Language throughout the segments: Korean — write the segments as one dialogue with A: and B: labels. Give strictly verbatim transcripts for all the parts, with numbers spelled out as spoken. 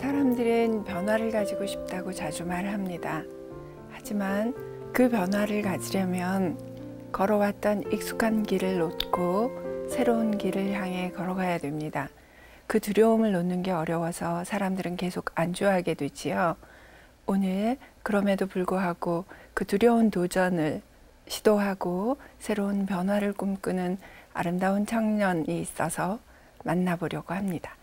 A: 사람들은 변화를 가지고 싶다고 자주 말합니다. 하지만 그 변화를 가지려면 걸어왔던 익숙한 길을 놓고 새로운 길을 향해 걸어가야 됩니다. 그 두려움을 놓는 게 어려워서 사람들은 계속 안주하게 되지요. 오늘 그럼에도 불구하고 그 두려운 도전을 시도하고 새로운 변화를 꿈꾸는 아름다운 청년이 있어서 만나보려고 합니다.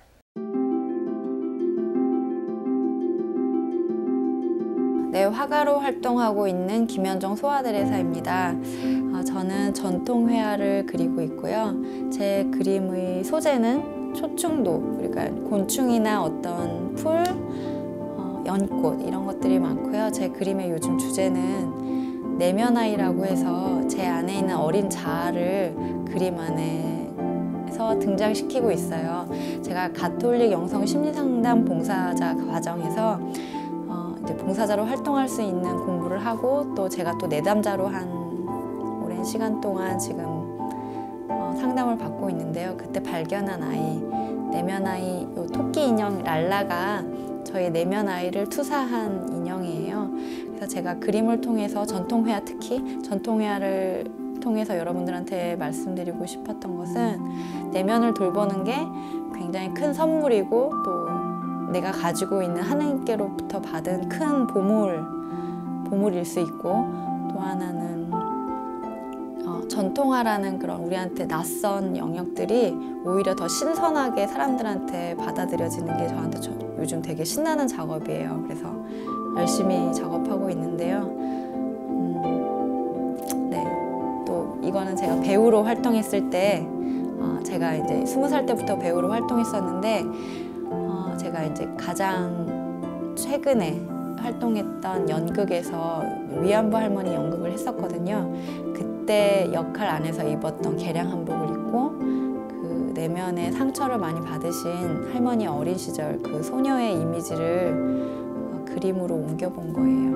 B: 네, 화가로 활동하고 있는 김현정 소아드레사입니다. 어, 저는 전통 회화를 그리고 있고요. 제 그림의 소재는 초충도, 그러니까 곤충이나 어떤 풀, 어, 연꽃 이런 것들이 많고요. 제 그림의 요즘 주제는 내면아이라고 해서 제 안에 있는 어린 자아를 그림 안에서 등장시키고 있어요. 제가 가톨릭 영성 심리상담 봉사자 과정에서 봉사자로 활동할 수 있는 공부를 하고 또 제가 또 내담자로 한 오랜 시간 동안 지금 어, 상담을 받고 있는데요. 그때 발견한 아이, 내면 아이, 요 토끼 인형 랄라가 저희 내면 아이를 투사한 인형이에요. 그래서 제가 그림을 통해서 전통회화, 특히 전통회화를 통해서 여러분들한테 말씀드리고 싶었던 것은 내면을 돌보는 게 굉장히 큰 선물이고 또 내가 가지고 있는 하나님께로부터 받은 큰 보물, 보물일 수 있고 또 하나는 어, 전통화라는 그런 우리한테 낯선 영역들이 오히려 더 신선하게 사람들한테 받아들여지는 게 저한테 저, 요즘 되게 신나는 작업이에요. 그래서 열심히 작업하고 있는데요. 음, 네, 또 이거는 제가 배우로 활동했을 때 어, 제가 이제 스무 살 때부터 배우로 활동했었는데 제가 이제 가장 최근에 활동했던 연극에서 위안부 할머니 연극을 했었거든요. 그때 역할 안에서 입었던 개량 한복을 입고 그 내면에 상처를 많이 받으신 할머니 어린 시절 그 소녀의 이미지를 그림으로 옮겨본 거예요.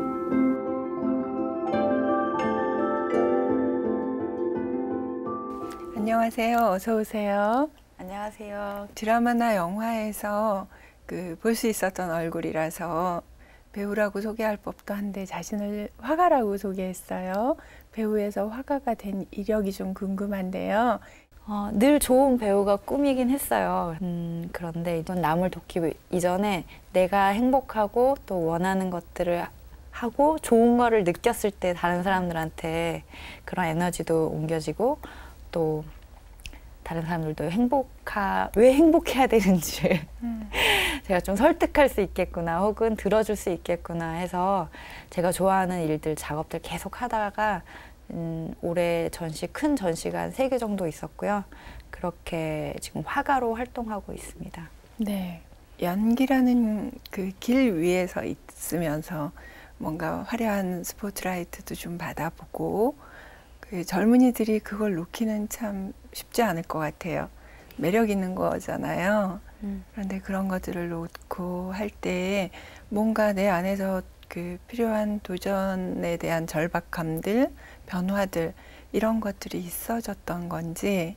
A: 안녕하세요. 어서 오세요.
B: 안녕하세요.
A: 드라마나 영화에서 그 볼 수 있었던 얼굴이라서 배우라고 소개할 법도 한데 자신을 화가라고 소개했어요. 배우에서 화가가 된 이력이 좀 궁금한데요.
B: 어, 늘 좋은 배우가 꿈이긴 했어요. 음, 그런데 이건 남을 돕기 이전에 내가 행복하고 또 원하는 것들을 하고 좋은 거를 느꼈을 때 다른 사람들한테 그런 에너지도 옮겨지고 또 다른 사람들도 행복하, 왜 행복해야 되는지 음. 제가 좀 설득할 수 있겠구나 혹은 들어줄 수 있겠구나 해서 제가 좋아하는 일들, 작업들 계속 하다가 음, 올해 전시, 큰 전시가 한 세 개 정도 있었고요. 그렇게 지금 화가로 활동하고 있습니다.
A: 네, 연기라는 그 길 위에서 있으면서 뭔가 화려한 스포트라이트도 좀 받아보고 그 젊은이들이 그걸 놓기는 참 쉽지 않을 것 같아요. 매력 있는 거잖아요. 음. 그런데 그런 것들을 놓고 할 때 뭔가 내 안에서 그 필요한 도전에 대한 절박함들, 변화들 이런 것들이 있어졌던 건지.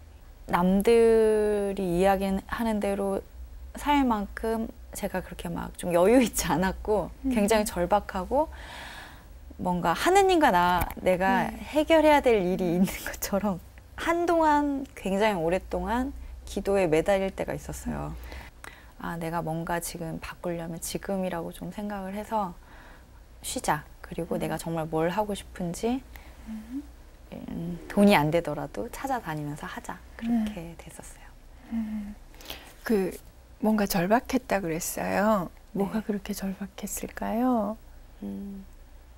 B: 남들이 이야기하는 대로 살 만큼 제가 그렇게 막 좀 여유 있지 않았고 음. 굉장히 절박하고 뭔가 하느님과 나 내가 네. 해결해야 될 일이 있는 것처럼 한동안 굉장히 오랫동안 기도에 매달릴 때가 있었어요. 아, 내가 뭔가 지금 바꾸려면 지금이라고 좀 생각을 해서 쉬자. 그리고 음. 내가 정말 뭘 하고 싶은지 음. 음, 돈이 안 되더라도 찾아다니면서 하자. 그렇게 음. 됐었어요.
A: 음. 그 뭔가 절박했다 그랬어요.
B: 네.
A: 뭐가 그렇게 절박했을까요?
B: 음.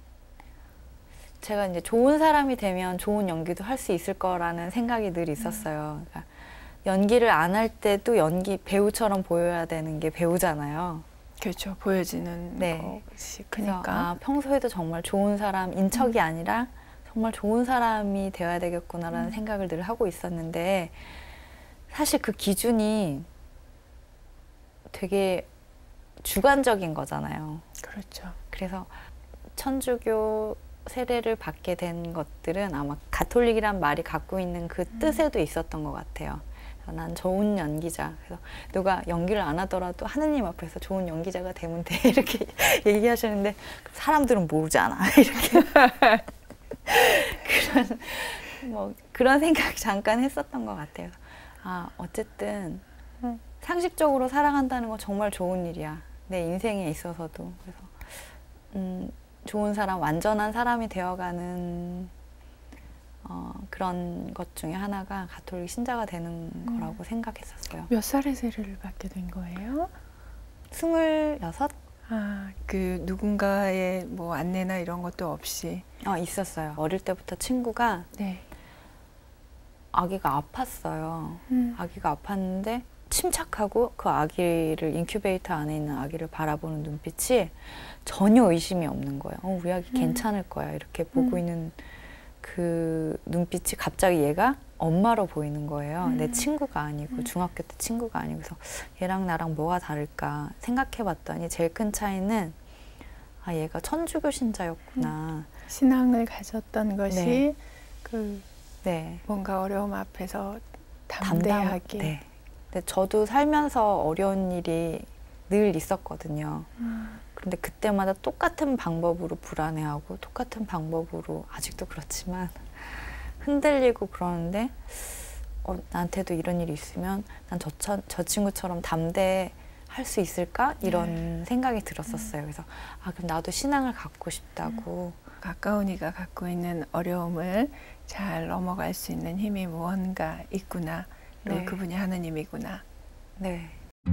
B: 제가 이제 좋은 사람이 되면 좋은 연기도 할 수 있을 거라는 생각이 늘 있었어요. 그러니까 연기를 안 할 때도 연기 배우처럼 보여야 되는 게 배우잖아요.
A: 그렇죠. 보여지는
B: 네.
A: 것이 그러니까.
B: 아, 평소에도 정말 좋은 사람인 척이 음. 아니라 정말 좋은 사람이 되어야 되겠구나라는 음. 생각을 늘 하고 있었는데 사실 그 기준이 되게 주관적인 거잖아요.
A: 그렇죠.
B: 그래서 천주교 세례를 받게 된 것들은 아마 가톨릭이란 말이 갖고 있는 그 뜻에도 있었던 것 같아요. 난 좋은 연기자. 그래서 누가 연기를 안 하더라도 하느님 앞에서 좋은 연기자가 되면 돼. 이렇게 얘기하시는데 사람들은 모르잖아. 이렇게. 그런, 뭐, 그런 생각 잠깐 했었던 것 같아요. 아, 어쨌든 상식적으로 살아간다는 건 정말 좋은 일이야. 내 인생에 있어서도. 그래서 음, 좋은 사람, 완전한 사람이 되어가는 어, 그런 것 중에 하나가 가톨릭 신자가 되는 음. 거라고 생각했었어요.
A: 몇 살에 세례를 받게 된 거예요?
B: 스물여섯?
A: 아, 그 누군가의 뭐 안내나 이런 것도 없이?
B: 어, 있었어요. 어릴 때부터 친구가
A: 네.
B: 아기가 아팠어요.
A: 음.
B: 아기가 아팠는데 침착하고 그 아기를 인큐베이터 안에 있는 아기를 바라보는 눈빛이 전혀 의심이 없는 거예요. 어, 우리 아기 음. 괜찮을 거야. 이렇게 보고 음. 있는 그 눈빛이 갑자기 얘가 엄마로 보이는 거예요. 음. 내 친구가 아니고 음. 중학교 때 친구가 아니고. 그래서 얘랑 나랑 뭐가 다를까 생각해 봤더니 제일 큰 차이는 아, 얘가 천주교 신자였구나.
A: 음. 신앙을 가졌던 것이
B: 네.
A: 그
B: 네.
A: 뭔가 어려움 앞에서 담대하게.
B: 네. 근데 저도 살면서 어려운 일이 늘 있었거든요.
A: 음.
B: 근데 그때마다 똑같은 방법으로 불안해하고 똑같은 방법으로 아직도 그렇지만 흔들리고 그러는데 어, 나한테도 이런 일이 있으면 난 저, 저 친구처럼 담대할 수 있을까? 이런 네. 생각이 들었었어요. 그래서 아, 그럼 나도 신앙을 갖고 싶다고.
A: 음. 가까운 이가 갖고 있는 어려움을 잘 넘어갈 수 있는 힘이 무언가 있구나. 네. 그분이 하느님이구나.
B: 네.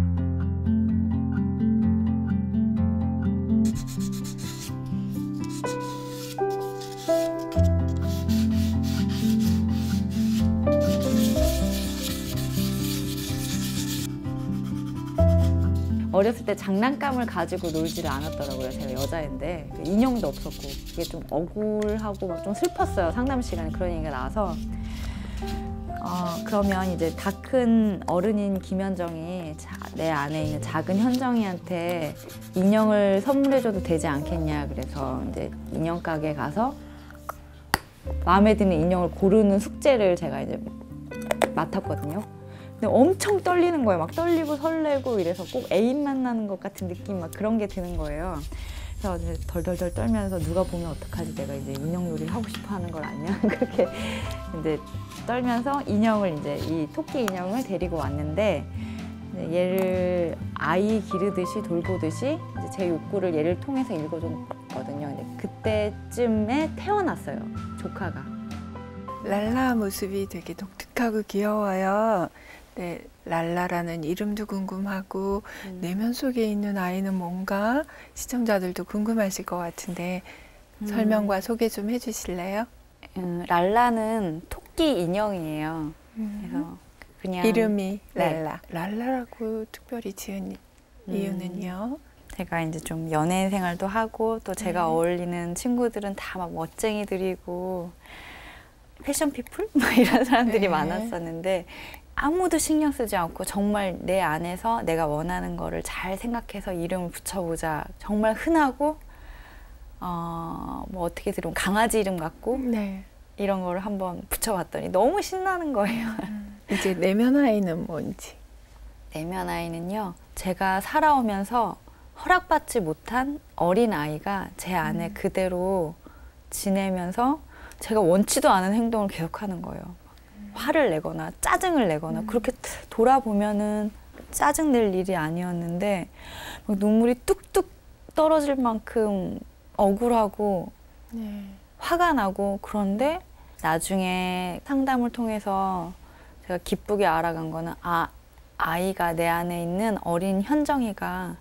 B: 어렸을 때 장난감을 가지고 놀지를 않았더라고요. 제가 여자인데 인형도 없었고 그게 좀 억울하고 막 좀 슬펐어요. 상담 시간에 그런 얘기가 나와서 어, 그러면 이제 다 큰 어른인 김현정이 자, 내 안에 있는 작은 현정이한테 인형을 선물해줘도 되지 않겠냐. 그래서 이제 인형 가게에 가서 마음에 드는 인형을 고르는 숙제를 제가 이제 맡았거든요. 근데 엄청 떨리는 거예요. 막 떨리고 설레고 이래서 꼭 애인 만나는 것 같은 느낌 막 그런 게 드는 거예요. 그래서 이제 덜덜덜 떨면서 누가 보면 어떡하지? 내가 이제 인형놀이 하고 싶어 하는 걸 아니야? 그렇게 이제 떨면서 인형을 이제 이 토끼 인형을 데리고 왔는데 얘를 아이 기르듯이 돌보듯이 이제 제 욕구를 얘를 통해서 읽어줬거든요. 근데 그때쯤에 태어났어요. 조카가.
A: 랄라 모습이 되게 독특하고 귀여워요. 네, 랄라라는 이름도 궁금하고 음. 내면 속에 있는 아이는 뭔가 시청자들도 궁금하실 것 같은데 음. 설명과 소개 좀 해주실래요?
B: 음, 랄라는 토끼 인형이에요. 음. 그래서 그냥
A: 이름이 랄라. 네. 랄라라고 특별히 지은 음. 이유는요?
B: 제가 이제 좀 연예인 생활도 하고 또 제가 네. 어울리는 친구들은 다 막 멋쟁이들이고 패션 피플? 막 이런 사람들이 네. 많았었는데 아무도 신경 쓰지 않고 정말 내 안에서 내가 원하는 거를 잘 생각해서 이름을 붙여보자. 정말 흔하고 어, 뭐 어떻게 들으면 강아지 이름 같고 네. 이런 거를 한번 붙여봤더니 너무 신나는 거예요.
A: 음. 이제 내면 아이는 뭔지?
B: 내면 아이는요. 제가 살아오면서 허락받지 못한 어린 아이가 제 안에 음. 그대로 지내면서 제가 원치도 않은 행동을 계속하는 거예요. 화를 내거나 짜증을 내거나 음. 그렇게 돌아보면은 짜증낼 일이 아니었는데 막 눈물이 뚝뚝 떨어질 만큼 억울하고 네. 화가 나고 그런데 나중에 상담을 통해서 제가 기쁘게 알아간 거는 아, 아이가 내 안에 있는 어린 현정이가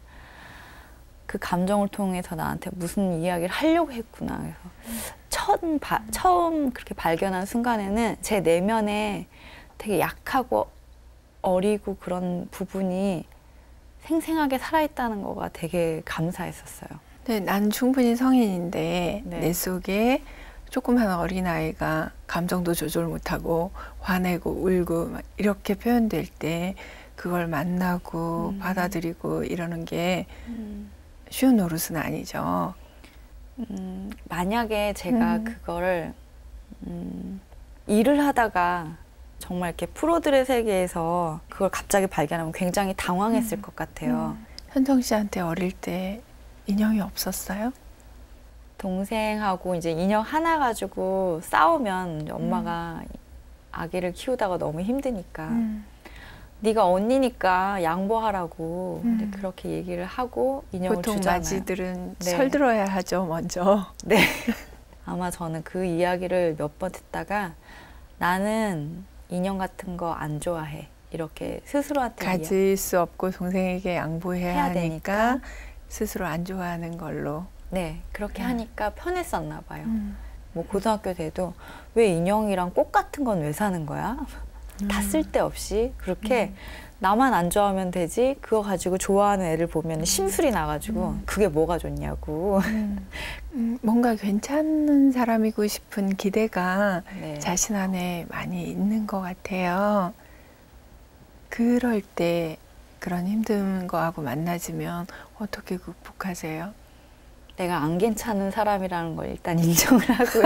B: 그 감정을 통해서 나한테 무슨 이야기를 하려고 했구나. 그래서 음. 처음, 바, 처음 그렇게 발견한 순간에는 제 내면에 되게 약하고 어리고 그런 부분이 생생하게 살아있다는 거가 되게 감사했었어요.
A: 네, 난 충분히 성인인데 네. 내 속에 조그만 어린아이가 감정도 조절 못하고 화내고 울고 막 이렇게 표현될 때 그걸 만나고 음. 받아들이고 이러는 게 음. 쉬운 노릇은 아니죠.
B: 음, 만약에 제가 음. 그거를 음, 일을 하다가 정말 이렇게 프로들의 세계에서 그걸 갑자기 발견하면 굉장히 당황했을
A: 음.
B: 것 같아요.
A: 음. 현정 씨한테 어릴 때 인형이 없었어요?
B: 동생하고 이제 인형 하나 가지고 싸우면 엄마가 음. 아기를 키우다가 너무 힘드니까
A: 음.
B: 네가 언니니까 양보하라고
A: 음.
B: 이제 그렇게 얘기를 하고 인형을
A: 보통
B: 주잖아요.
A: 마지들은
B: 네.
A: 설들어야 하죠, 먼저.
B: 네. 아마 저는 그 이야기를 몇 번 듣다가 나는 인형 같은 거 안 좋아해. 이렇게 스스로한테
A: 가질
B: 이야...
A: 수 없고 동생에게 양보해야
B: 해야
A: 하니까
B: 되니까.
A: 스스로 안 좋아하는 걸로.
B: 네, 그렇게
A: 음.
B: 하니까 편했었나 봐요.
A: 음.
B: 뭐 고등학교 때도 왜 인형이랑 꽃 같은 건 왜 사는 거야?
A: 음.
B: 다 쓸데없이 그렇게
A: 음.
B: 나만 안 좋아하면 되지 그거 가지고 좋아하는 애를 보면 심술이 나가지고
A: 음.
B: 그게 뭐가 좋냐고.
A: 음. 음, 뭔가 괜찮은 사람이고 싶은 기대가
B: 네.
A: 자신 안에 많이 있는 것 같아요. 그럴 때 그런 힘든 거하고 만나지면 어떻게 극복하세요?
B: 내가 안 괜찮은 사람이라는 걸 일단 인정을 하고요.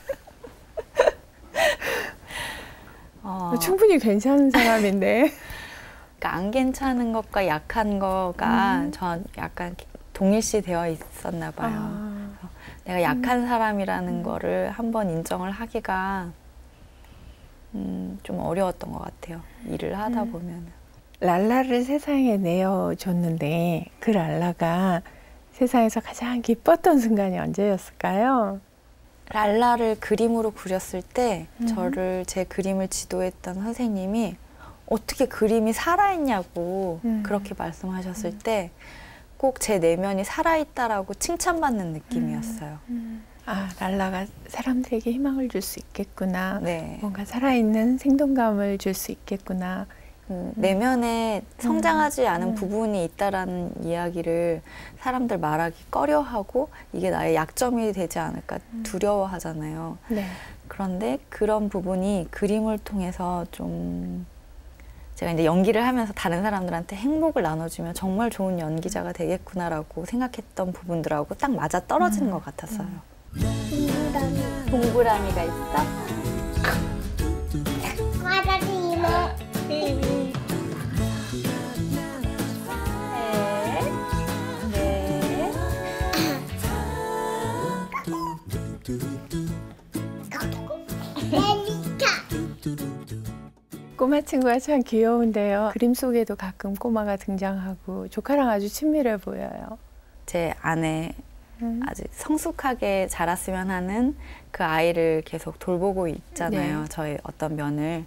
B: 어,
A: 충분히 괜찮은 사람인데.
B: 그러니까 안 괜찮은 것과 약한 거가
A: 음.
B: 전 약간 동일시 되어 있었나 봐요.
A: 아.
B: 내가 약한
A: 음.
B: 사람이라는
A: 음.
B: 거를 한번 인정을 하기가 음, 좀 어려웠던 것 같아요. 일을 하다
A: 음.
B: 보면.
A: 랄라를 세상에 내어줬는데 그 랄라가 세상에서 가장 기뻤던 순간이 언제였을까요?
B: 랄라를 그림으로 그렸을 때
A: 음.
B: 저를 제 그림을 지도했던 선생님이 어떻게 그림이 살아있냐고
A: 음.
B: 그렇게 말씀하셨을
A: 음.
B: 때 꼭 제 내면이 살아있다라고 칭찬받는 느낌이었어요.
A: 음. 아, 랄라가 사람들에게 희망을 줄 수 있겠구나.
B: 네.
A: 뭔가 살아있는 생동감을 줄 수 있겠구나.
B: 음, 내면에 성장하지 않은
A: 음.
B: 부분이 있다라는 이야기를 사람들 말하기 꺼려하고 이게 나의 약점이 되지 않을까 두려워하잖아요.
A: 네.
B: 그런데 그런 부분이 그림을 통해서 좀 제가 이제 연기를 하면서 다른 사람들한테 행복을 나눠주면 정말 좋은 연기자가 되겠구나라고 생각했던 부분들하고 딱 맞아 떨어지는
A: 음.
B: 것 같았어요.
C: 동그라미.
B: 동그라미가 있어?
C: 과자도 이모.
B: 네. 네.
C: 렐리카.
A: 꼬마 친구가 참 귀여운데요. 그림 속에도 가끔 꼬마가 등장하고 조카랑 아주 친밀해 보여요.
B: 제 아내
A: 음.
B: 아주 성숙하게 자랐으면 하는 그 아이를 계속 돌보고 있잖아요.
A: 네.
B: 저의 어떤 면을.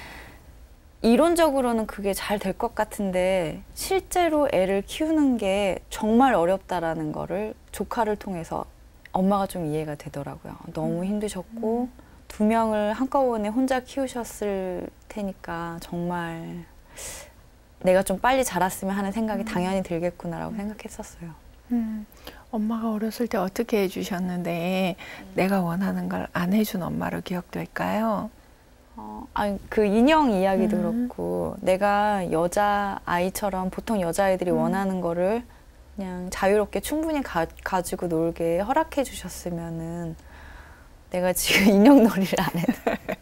B: 이론적으로는 그게 잘 될 것 같은데 실제로 애를 키우는 게 정말 어렵다라는 거를 조카를 통해서 엄마가 좀 이해가 되더라고요. 너무
A: 음.
B: 힘드셨고
A: 음.
B: 두 명을 한꺼번에 혼자 키우셨을 테니까 정말 내가 좀 빨리 자랐으면 하는 생각이
A: 음.
B: 당연히 들겠구나라고 생각했었어요.
A: 음, 엄마가 어렸을 때 어떻게 해주셨는데 내가 원하는 걸 안 해준 엄마로 기억될까요?
B: 어, 아니, 그 인형 이야기도
A: 음.
B: 그렇고 내가 여자 아이처럼 보통 여자아이들이
A: 음.
B: 원하는 거를 그냥 자유롭게 충분히 가, 가지고 놀게 허락해 주셨으면은 내가 지금 인형놀이를 안 해도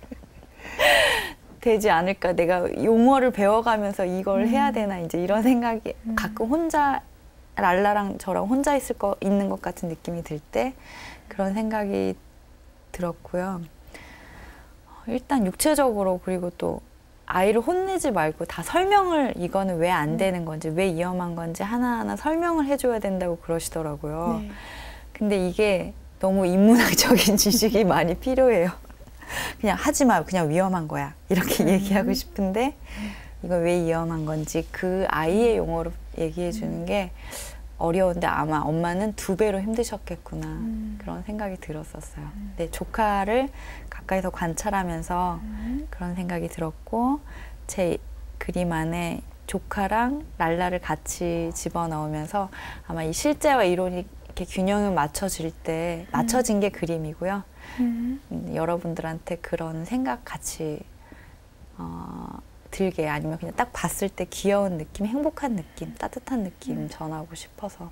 B: 되지 않을까. 내가 용어를 배워가면서 이걸
A: 음.
B: 해야 되나 이제 이런 생각이
A: 음.
B: 가끔 혼자 랄라랑 저랑 혼자 있을 거 있는 것 같은 느낌이 들 때 그런 생각이 들었고요. 일단 육체적으로 그리고 또 아이를 혼내지 말고 다 설명을 이거는 왜 안 되는 건지 왜 위험한 건지 하나하나 설명을 해줘야 된다고 그러시더라고요.
A: 네.
B: 근데 이게 너무 인문학적인 지식이 많이 필요해요. 그냥 하지 마, 그냥 위험한 거야 이렇게
A: 음.
B: 얘기하고 싶은데 이거 왜 위험한 건지 그 아이의 용어로 얘기해 주는 게 어려운데 아마 엄마는 두 배로 힘드셨겠구나
A: 음.
B: 그런 생각이 들었었어요. 근데 조카를 가까이서 관찰하면서
A: 음.
B: 그런 생각이 들었고 제 그림 안에 조카랑 랄라를 같이 집어넣으면서 아마 이 실제와 이론이 이렇게 균형을 맞춰질 때 맞춰진 게 그림이고요.
A: 음.
B: 음, 여러분들한테 그런 생각 같이 어, 들게 아니면 그냥 딱 봤을 때 귀여운 느낌, 행복한 느낌, 따뜻한 느낌
A: 음.
B: 전하고 싶어서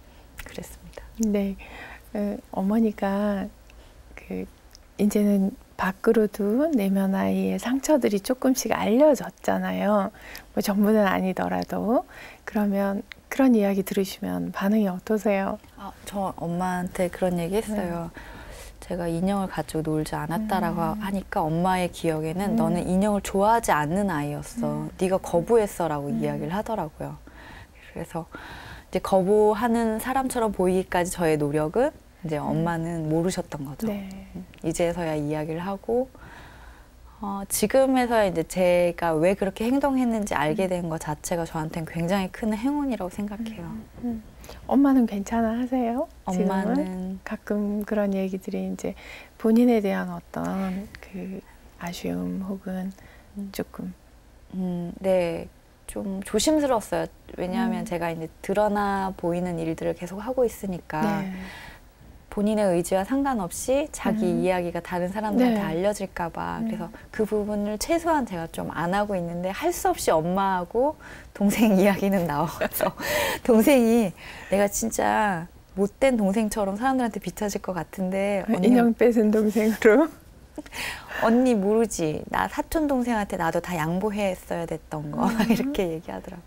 B: 그랬습니다.
A: 네, 어, 어머니가 그 이제는 밖으로도 내면 아이의 상처들이 조금씩 알려졌잖아요. 뭐 전부는 아니더라도. 그러면 그런 이야기 들으시면 반응이 어떠세요?
B: 아, 저 엄마한테 그런 얘기 했어요. 네. 제가 인형을 가지고 놀지 않았다라고 음. 하니까 엄마의 기억에는 음. 너는 인형을 좋아하지 않는 아이였어. 음. 네가 거부했어라고 음. 이야기를 하더라고요. 그래서 이제 거부하는 사람처럼 보이기까지 저의 노력은 이제 엄마는 모르셨던 거죠. 네. 이제서야 이야기를 하고 어, 지금에서야 이제 제가 왜 그렇게 행동했는지 알게 된 것 자체가 저한테는 굉장히 큰 행운이라고 생각해요.
A: 음, 음. 엄마는 괜찮아 하세요?
B: 엄마는
A: 지금은? 가끔 그런 얘기들이 이제 본인에 대한 어떤 그 아쉬움 혹은 조금
B: 음, 네, 좀 조심스러웠어요. 왜냐하면 음. 제가 이제 드러나 보이는 일들을 계속 하고 있으니까 네. 본인의 의지와 상관없이 자기 음. 이야기가 다른 사람들한테 네. 알려질까 봐. 음. 그래서 그 부분을 최소한 제가 좀 안 하고 있는데 할 수 없이 엄마하고 동생 이야기는 나와서 동생이 내가 진짜 못된 동생처럼 사람들한테 비춰질 것 같은데
A: 언니, 인형 뺏은 동생으로
B: 언니 모르지. 나 사촌 동생한테 나도 다 양보했어야 됐던 거 음. 이렇게 얘기하더라고요.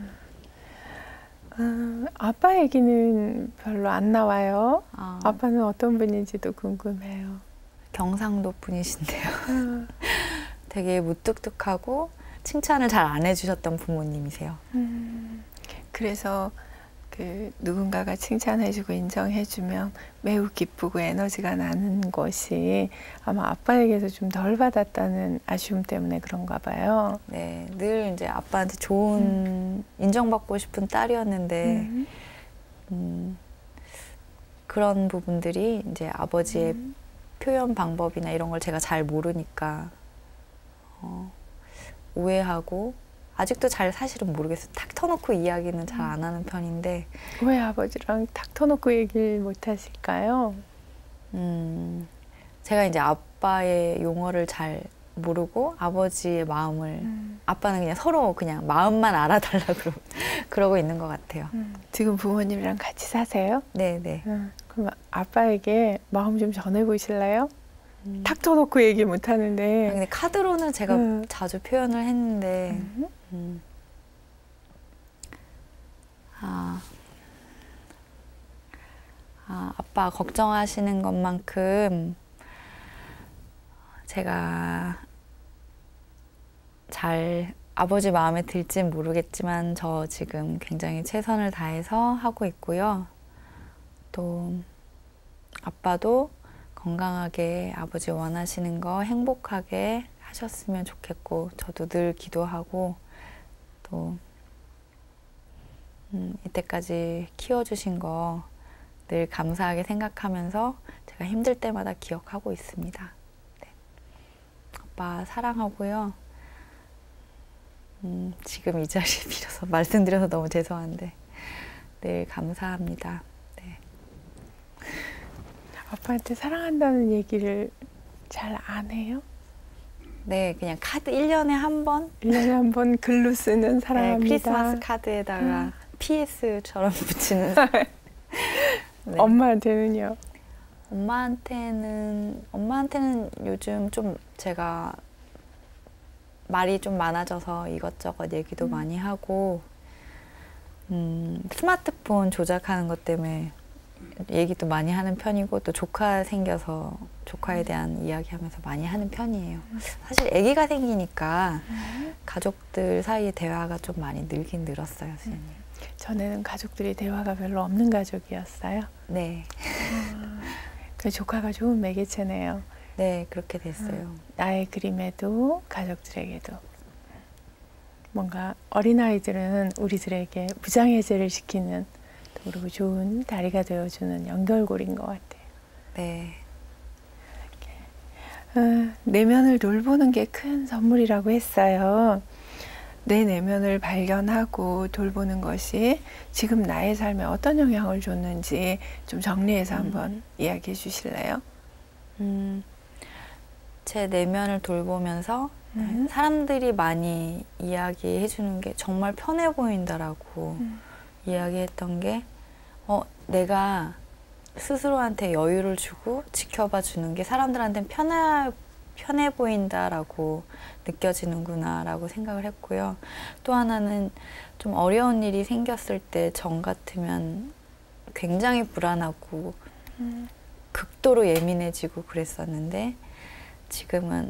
A: 아, 아빠 얘기는 별로 안 나와요. 아. 아빠는 어떤 분인지도 궁금해요.
B: 경상도 분이신데요. 아. 되게 무뚝뚝하고 칭찬을 잘 안 해주셨던 부모님이세요.
A: 음, 그래서 그 누군가가 칭찬해주고 인정해주면 매우 기쁘고 에너지가 나는 것이 아마 아빠에게서 좀 덜 받았다는 아쉬움 때문에 그런가 봐요.
B: 네, 늘 이제 아빠한테 좋은 음. 인정받고 싶은 딸이었는데 음. 음, 그런 부분들이 이제 아버지의 음. 표현 방법이나 이런 걸 제가 잘 모르니까 어, 오해하고 아직도 잘 사실은 모르겠어요. 탁 터놓고 이야기는 잘 안 하는 편인데
A: 왜 아버지랑 탁 터놓고 얘기를 못 하실까요?
B: 음, 제가 이제 아빠의 용어를 잘 모르고 아버지의 마음을 음. 아빠는 그냥 서로 그냥 마음만 알아달라고 그러고 있는 것 같아요.
A: 음. 지금 부모님이랑 같이 사세요?
B: 네네.
A: 음. 그럼 아빠에게 마음 좀 전해보실래요? 음. 탁 터놓고 얘기 못 하는데.
B: 아, 근데 카드로는 제가 음. 자주 표현을 했는데 음. 음. 아, 아, 아빠 걱정하시는 것만큼 제가 잘 아버지 마음에 들진 모르겠지만 저 지금 굉장히 최선을 다해서 하고 있고요. 또 아빠도 건강하게 아버지 원하시는 거 행복하게 하셨으면 좋겠고 저도 늘 기도하고 또 음, 이때까지 키워주신 거 늘 감사하게 생각하면서 제가 힘들 때마다 기억하고 있습니다. 네. 아빠 사랑하고요. 음, 지금 이 자리에 빌어서 말씀드려서 너무 죄송한데 늘 감사합니다. 네.
A: 아빠한테 사랑한다는 얘기를 잘 안 해요?
B: 네, 그냥 카드 일 년에 한 번?
A: 일 년에 한 번 글로 쓰는 사랑합니다.
B: 네, 크리스마스 카드에다가 음. 피에스처럼 붙이는. 네.
A: 엄마한테는요?
B: 엄마한테는, 엄마한테는 요즘 좀 제가 말이 좀 많아져서 이것저것 얘기도 음. 많이 하고, 음, 스마트폰 조작하는 것 때문에 얘기도 많이 하는 편이고, 또 조카 생겨서 조카에 대한 이야기하면서 많이 하는 편이에요. 사실 아기가 생기니까 가족들 사이의 대화가 좀 많이 늘긴 늘었어요, 선생님.
A: 전에는 가족들이 대화가 별로 없는 가족이었어요?
B: 네.
A: 아, 그 조카가 좋은 매개체네요.
B: 네, 그렇게 됐어요.
A: 음, 나의 그림에도 가족들에게도 뭔가 어린아이들은 우리들에게 무장해제를 시키는 그리고 좋은 다리가 되어주는 연결고리인 것 같아요.
B: 네.
A: 어, 내면을 돌보는 게 큰 선물이라고 했어요. 내 내면을 발견하고 돌보는 것이 지금 나의 삶에 어떤 영향을 줬는지 좀 정리해서 음. 한번 이야기해 주실래요?
B: 음, 제 내면을 돌보면서 음. 사람들이 많이 이야기해 주는 게 정말 편해 보인다라고 음. 이야기했던 게 어, 내가 스스로한테 여유를 주고 지켜봐 주는 게 사람들한테는 편해 편해 보인다라고 느껴지는구나라고 생각을 했고요. 또 하나는 좀 어려운 일이 생겼을 때 전 같으면 굉장히 불안하고
A: 음.
B: 극도로 예민해지고 그랬었는데 지금은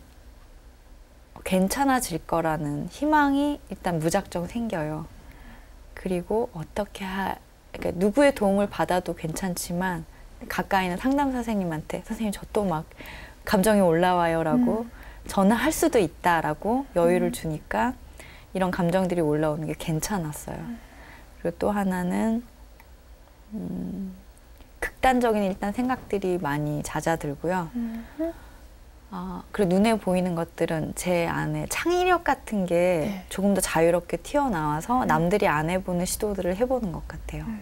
B: 괜찮아질 거라는 희망이 일단 무작정 생겨요. 그리고 어떻게 하, 그러니까 누구의 도움을 받아도 괜찮지만 가까이 있는 상담 선생님한테 선생님 저 또 막 감정이 올라와요 라고
A: 음.
B: 전화할 수도 있다라고 여유를
A: 음.
B: 주니까 이런 감정들이 올라오는 게 괜찮았어요.
A: 음.
B: 그리고 또 하나는 음, 극단적인 일단 생각들이 많이 잦아들고요.
A: 음.
B: 어, 그리고 눈에 보이는 것들은 제 안에 창의력 같은 게
A: 네.
B: 조금 더 자유롭게 튀어나와서
A: 음.
B: 남들이 안 해보는 시도들을 해보는 것 같아요.
A: 음.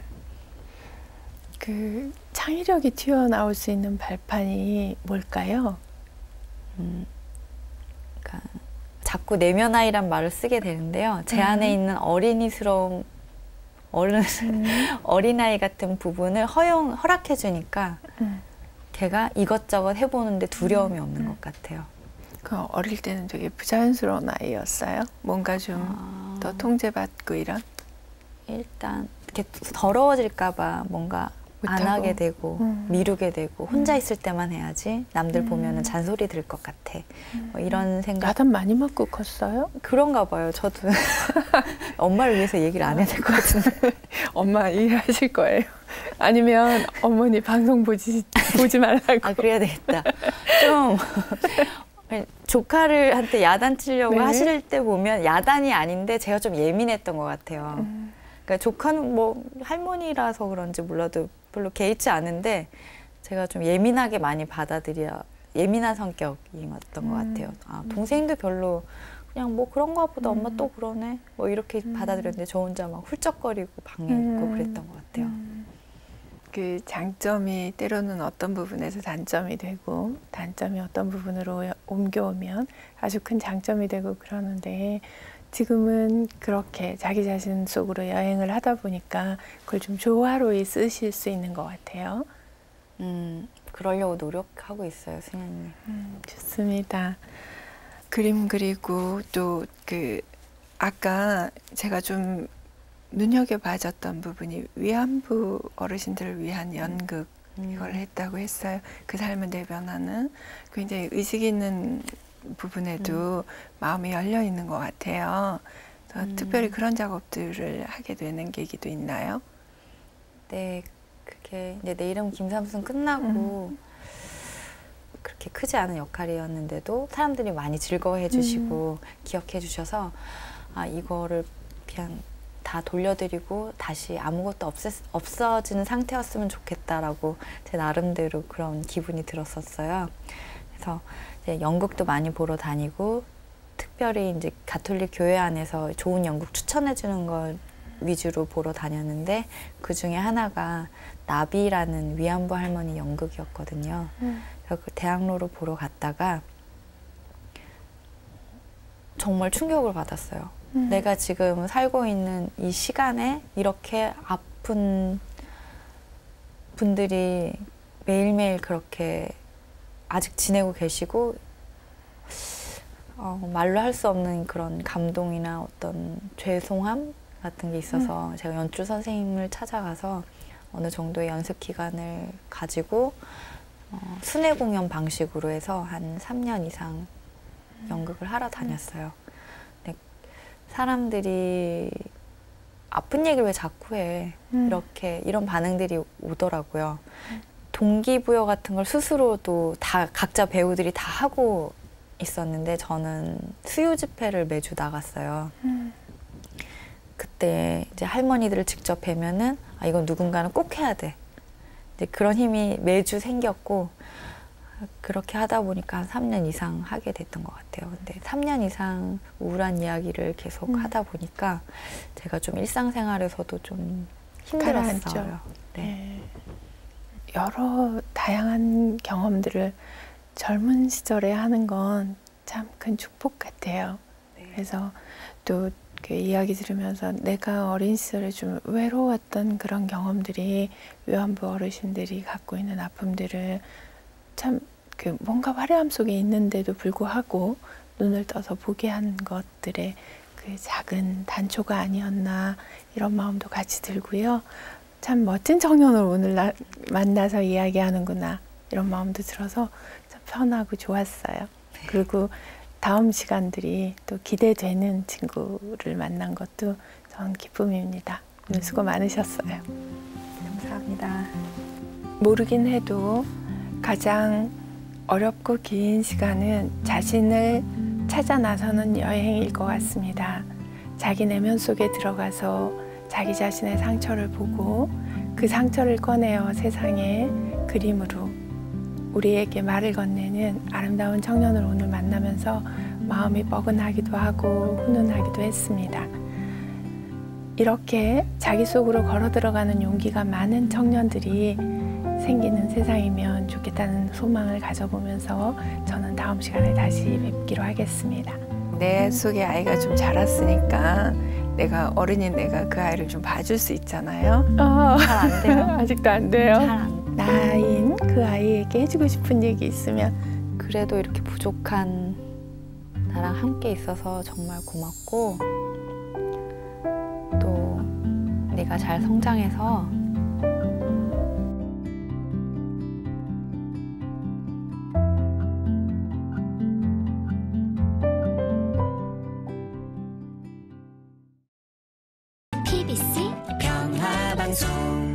A: 그 창의력이 튀어나올 수 있는 발판이 뭘까요?
B: 음, 그러니까 자꾸 내면아이란 말을 쓰게 되는데요. 제
A: 음.
B: 안에 있는 어린이스러운 어른,
A: 음.
B: 어린아이 같은 부분을 허용, 허락해 주니까
A: 음.
B: 걔가 이것저것 해보는데 두려움이
A: 음.
B: 없는
A: 음.
B: 것 같아요.
A: 그 어릴 때는 되게 부자연스러운 아이였어요? 뭔가 좀 더
B: 아,
A: 통제받고 이런?
B: 일단 이렇게 더러워질까 봐 뭔가 안
A: 못하고.
B: 하게 되고
A: 음.
B: 미루게 되고 혼자
A: 음.
B: 있을 때만 해야지 남들
A: 음.
B: 보면은 잔소리 들을 것 같아. 뭐 이런 생각.
A: 야단 많이 맞고 컸어요?
B: 그런가 봐요. 저도 엄마를 위해서 얘기를 안 해야 될 것 같은데.
A: 엄마 이해하실 거예요. 아니면 어머니 방송 보지 보지 말라고.
B: 아 그래야 되겠다. 좀 조카를 한테 야단 치려고
A: 네.
B: 하실 때 보면 야단이 아닌데 제가 좀 예민했던 것 같아요.
A: 음.
B: 그러니까 조카는 뭐 할머니라서 그런지 몰라도 별로 개의치 않은데 제가 좀 예민하게 많이 받아들여 예민한 성격이었던 것 같아요. 아, 동생도 별로 그냥 뭐 그런가 보다 엄마 또 그러네 뭐 이렇게
A: 음.
B: 받아들였는데 저 혼자 막 훌쩍거리고 방해했고
A: 음.
B: 그랬던 것 같아요.
A: 음. 그 장점이 때로는 어떤 부분에서 단점이 되고 단점이 어떤 부분으로 옮겨오면 아주 큰 장점이 되고 그러는데 지금은 그렇게 자기 자신 속으로 여행을 하다 보니까 그걸 좀 조화로이 쓰실 수 있는 것 같아요.
B: 음, 그러려고 노력하고 있어요, 승현님.
A: 음, 좋습니다. 그림 그리고 또 그 아까 제가 좀 눈여겨봐줬던 부분이 위안부 어르신들을 위한 연극
B: 음.
A: 이걸 했다고 했어요. 그 삶을 내변하는 굉장히 의식 있는 부분에도 음. 마음이 열려 있는 것 같아요.
B: 음.
A: 특별히 그런 작업들을 하게 되는 계기도 있나요?
B: 네, 그게 이제 내 이름 김삼순 끝나고
A: 음.
B: 그렇게 크지 않은 역할이었는데도 사람들이 많이 즐거워해 주시고 음. 기억해 주셔서 아 이거를 그냥 다 돌려드리고 다시 아무것도 없애, 없어지는 상태였으면 좋겠다라고 제 나름대로 그런 기분이 들었었어요. 그래서 이제 연극도 많이 보러 다니고 특별히 이제 가톨릭 교회 안에서 좋은 연극 추천해 주는 걸 위주로 보러 다녔는데 그 중에 하나가 나비라는 위안부 할머니 연극이었거든요. 음. 그래서 그 대학로로 보러 갔다가 정말 충격을 받았어요. 음. 내가 지금 살고 있는 이 시간에 이렇게 아픈 분들이 매일매일 그렇게 아직 지내고 계시고 어, 말로 할 수 없는 그런 감동이나 어떤 죄송함 같은 게 있어서 음. 제가 연출 선생님을 찾아가서 어느 정도의 연습 기간을 가지고 어, 순회 공연 방식으로 해서 한 삼 년 이상 연극을 하러 다녔어요. 근데 사람들이 아픈 얘기를 왜 자꾸 해? 음. 이렇게 이런 반응들이 오더라고요. 음. 동기부여 같은 걸 스스로도 다 각자 배우들이 다 하고 있었는데 저는 수요 집회를 매주 나갔어요. 음. 그때 이제 할머니들을 직접 뵈면은 아 이건 누군가는 꼭 해야 돼. 이제 그런 힘이 매주 생겼고 그렇게 하다 보니까 한 삼 년 이상 하게 됐던 것 같아요. 근데 삼 년 이상 우울한 이야기를 계속 음. 하다 보니까 제가 좀 일상생활에서도 좀 힘들었어요. 네.
A: 네. 여러 다양한 경험들을 젊은 시절에 하는 건 참 큰 축복 같아요. 네. 그래서 또 그 이야기 들으면서 내가 어린 시절에 좀 외로웠던 그런 경험들이 위안부 어르신들이 갖고 있는 아픔들을 참 그 뭔가 화려함 속에 있는데도 불구하고 눈을 떠서 보게 한 것들의 그 작은 단초가 아니었나 이런 마음도 같이 들고요. 참 멋진 청년을 오늘 나, 만나서 이야기하는구나 이런 마음도 들어서 참 편하고 좋았어요. 그리고 다음 시간들이 또 기대되는 친구를 만난 것도 전 기쁨입니다. 오늘 수고 많으셨어요.
B: 감사합니다.
A: 모르긴 해도 가장 어렵고 긴 시간은 자신을 찾아 나서는 여행일 것 같습니다. 자기 내면 속에 들어가서 자기 자신의 상처를 보고 그 상처를 꺼내어 세상에 그림으로 우리에게 말을 건네는 아름다운 청년을 오늘 만나면서 마음이 뻐근하기도 하고 훈훈하기도 했습니다. 이렇게 자기 속으로 걸어 들어가는 용기가 많은 청년들이 생기는 세상이면 좋겠다는 소망을 가져보면서 저는 다음 시간에 다시 뵙기로 하겠습니다. 내 속에 아이가 좀 자랐으니까 내가 어른인 내가 그 아이를 좀 봐줄 수 있잖아요. 어,
B: 잘 안 돼요.
A: 아직도 안 돼요.
B: 잘 안 돼요.
A: 나인 그 아이에게 해주고 싶은 얘기 있으면.
B: 그래도 이렇게 부족한 나랑 함께 있어서 정말 고맙고 또 내가 잘 성장해서
D: 티비씨 평화방송